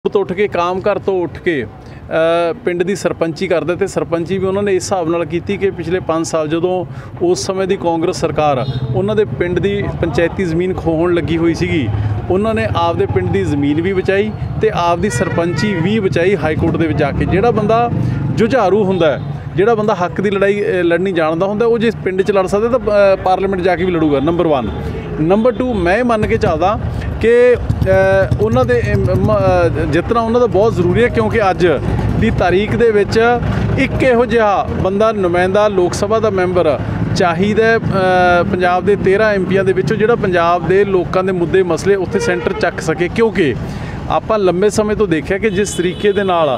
तो उठ के काम घर तो उठ के पिंड की सरपंची करते थे। सरपंची भी उन्होंने इस हिसाब नाल कीती कि पिछले 5 साल जदों उस समय की कांग्रेस सरकार उन्होंने पिंड की पंचायती ज़मीन खोहण लगी हुई सीगी, उन्होंने आपदे पिंड की ज़मीन भी बचाई ते आपदी सरपंची भी बचाई हाई कोर्ट दे विच जाके। जिहड़ा बंदा जुझारू हुंदा है, जिहड़ा बंदा हक की लड़ाई लड़नी जानता हुंदा, वो जे पिंड च लड़ सकदा तां पार्लीमेंट जाके भी लड़ूगा। नंबर 1। नंबर 2, मैं मन के चलदा कि उन्होंने जितना उन्होंने बहुत जरूरी है, क्योंकि अज की तारीख दे विच एक इहो जिहा बंदा नुमाइंदा लोक सभा का मैंबर चाहिदा पंजाब के 13 MPs दे विचों जिहड़ा पंजाब के लोगों के मुद्दे मसले उत्थे सेंटर चक सके। क्योंकि आपां लंबे समय तो देखिया कि जिस तरीके दे नाल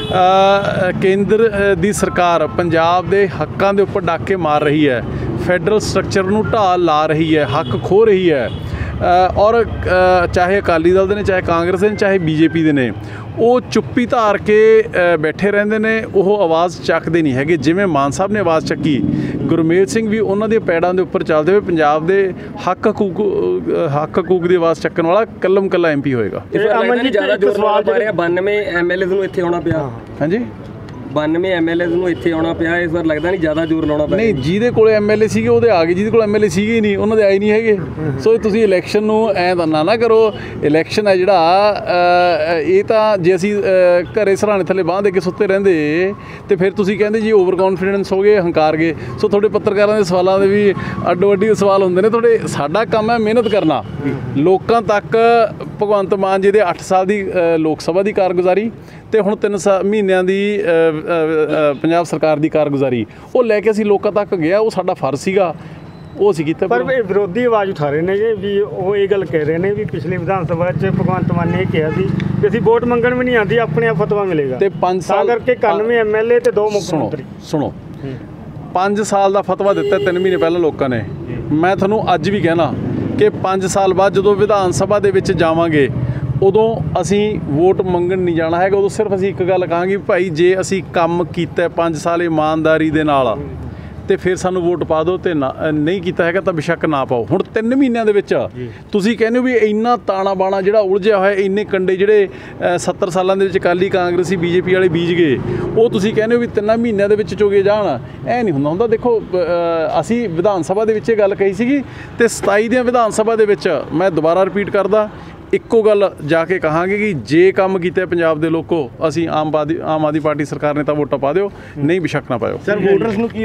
केंद्र दी सरकार पंजाब के हकों के उपर डाके मार रही है, फैडरल स्ट्रक्चर नूं ढाल ला रही है, हक खो रही है, और चाहे अकाली दल दे ने, चाहे कांग्रेस दे ने, चाहे बीजेपी दे ने, वो चुप्पी धार के बैठे रहंदे ने, वो आवाज़ चकदे नहीं हैगे। जिवें मान साहब ने आवाज़ चक्की, गुरमेल सिंह भी उन्हां दे पैड़ां दे उपर चलदे हुए पंजाब दे हक हकूक की आवाज़ चक्कण वाला कल्लम कल्ला MP होएगा। ज़्यादा जोर ला पा रहे 92 MLAs नूं इत्थे आउणा पिया। हाँ जी, 92 MLAs नूं इत्थे आउणा पिया। इस बार लगदा नहीं ज़्यादा जोर लाउणा पिया। नहीं, जिहदे कोल MLA सीगे ਉਹਦੇ आ गए, जिहदे कोल MLA सीगे ही नहीं उन्होंने आए नहीं हैगे। सो तुसीं इलैक्शन नूं ऐ ना करो। इलैक्शन है जिहड़ा ये तां जे असीं घरे सराणे थल्ले बांह दे के सुत्ते रहंदे ते फिर तुसीं कहंदे जी ओवर कॉन्फिडेंस हो गए, हंकार गए। सो थोड़े पत्रकारां दे सवालों दे भी अड्डो अड्डी सवाल हुंदे ने। थोड़े साडा काम है मेहनत करना, लोकां तक भगवंत मान जी दे 8 साल की लोक सभा की कारगुजारी ते हुण 3 महीनों की पंजाब सरकार की कारगुजारी वो लैके असीं लोकां तक गया। वो साडा फर्ज सीगा, वो असीं कीता। पर विरोधी आवाज़ उठा रहे हैं जी भी वो ये गल कह रहे हैं भी पिछली विधान सभा भगवंत मान ने कहा सी कि असीं वोट मंगण भी नहीं आती, अपने आप फतवा मिलेगा ते 5 साल करके 91 MLA ते 2 मुख्यमंत्री। सुनो 5 साल का फतवा दिता 3 महीने पहले लोगों ने। मैं तुहानूं अज भी कहना कि 5 साल बाद जो विधान सभा दे विच जावांगे उदों असी वोट मंगण नहीं जाना है। उदों सिर्फ असी एक गल कहांगे भाई जे असी काम कीता 5 साल ईमानदारी दे नाल ते फिर सानू वोट पा दो, ते नहीं कीता हैगा तां बेशक ना पाओ। हुण 3 महीनों दे विच तुसीं कहंदे हो भी इन्ना ताणा बाणा जिहड़ा उलझिया होया, इन्ने कंडे जिहड़े 70 सालां दे विच अकाली कांग्रेसी बीजेपी वाले बीज गए, वो तुसीं कहंदे हो भी 3 महीनों दे विच चुगे जाण। ऐ नहीं हुंदा। देखो असी विधान सभा दे विच ये गल कही सीगी ते 27 दी विधान सभा दे विच मैं दोबारा रिपीट करदा इक्को गल जाके कहांगे कि जे काम कीता पंजाब दे लोको असी आम आदमी पार्टी सरकार ने तां वोटां पा दिओ, नहीं बेशक ना पाओ। Sir voters